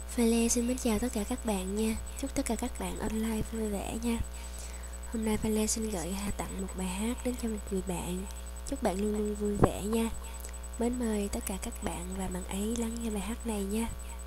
Pha xin mến chào tất cả các bạn nha. Chúc tất cả các bạn online vui vẻ nha. Hôm nay Pha xin gửi tặng một bài hát đến cho một người bạn. Chúc bạn luôn luôn vui vẻ nha. Mến mời tất cả các bạn và bạn ấy lắng nghe bài hát này nha.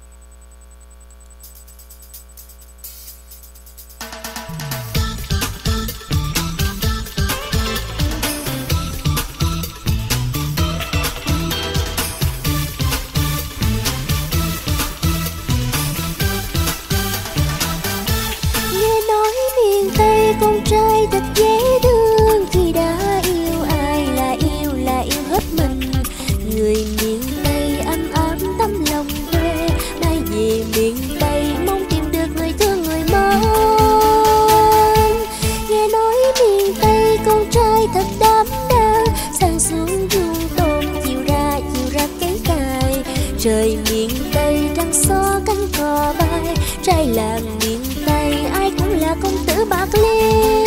Con trai thật dễ thương, khi đã yêu ai là yêu hết mình. Người miền Tây ấm áp tấm lòng quê, nay về miền Tây mong tìm được người thương người mến. Nghe nói miền Tây con trai thật đảm đang, sang xuống vuông tôm chiều ra cấy cài. Trời miền Tây trăng xóa cánh cò bay, trai làng miền Tây ai cũng là công tử bạc liêu.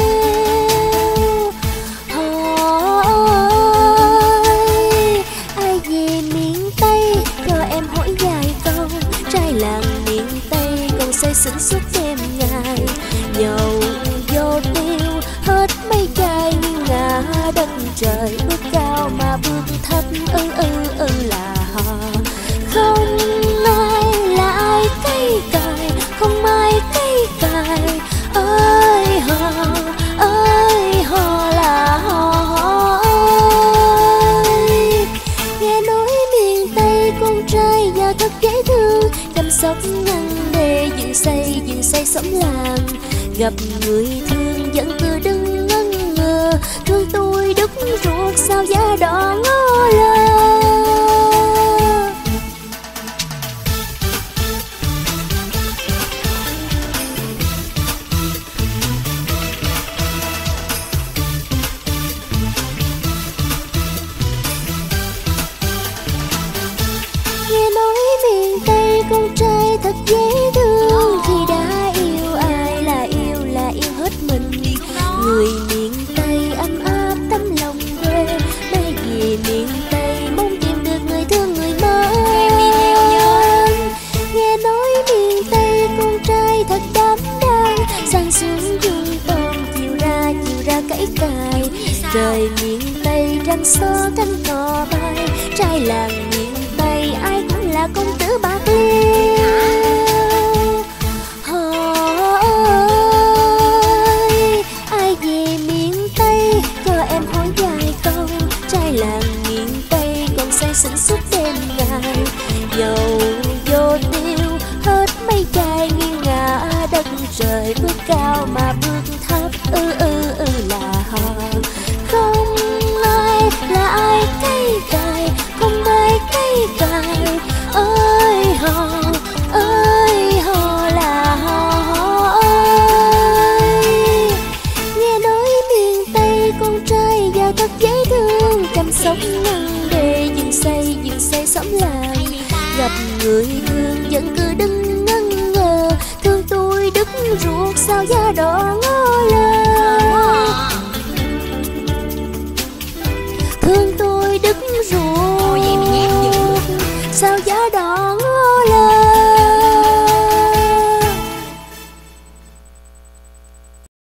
Ai về miền Tây cho em hỏi vài câu, trai làng miền Tây còn say sỉnh suốt đêm ngày. Nhậu vô tiêu hết mấy chai nghiêng ngả đất trời, bước cao mà bước thấp là họ. Không ai là ai cây cài, không ai cây cài, ơi họ là họ ơi. Nghe nói miền Tây con trai già thật dễ thương, chăm sóc ngăn đê dựng xây xóm làng. Gặp người thương vẫn cứ đứng ngẩn ngơ, thương tôi đứt ruột sao da đỏ ngó lơ. Nghe nói miền Tây con trai thật dễ thương, khi đã yêu ai là yêu hết mình. Người miền Tây ấm áp tấm lòng quê, nay về miền Tây mong tìm được người thương người mến. Nghe nói miền Tây con trai thật đảm đang, sang xuống vuông tôm chiều ra cấy cài. Trời miền Tây trăng xóa cánh cò bay, trai làng miền Tây ai cũng là công tử bạc liêu. Ai về miền Tây cho em hỏi vài câu, trai làng miền Tây còn say sỉnh suốt đêm ngày. Dầu vô tiêu hết mấy chai nghiêng ngả đất trời, bước cao mà bước thấp là họ. Không ai là ai cây cài, không ai cây cài, ơi họ là họ ơi. Nghe nói miền Tây con trai già thật dễ thương, chăm sóc ngăn đê dựng xây xóm làng. Gặp người thương vẫn cứ đứng ngẩn ngơ, thương tôi đứt ruột sao da đỏ ngó lơ.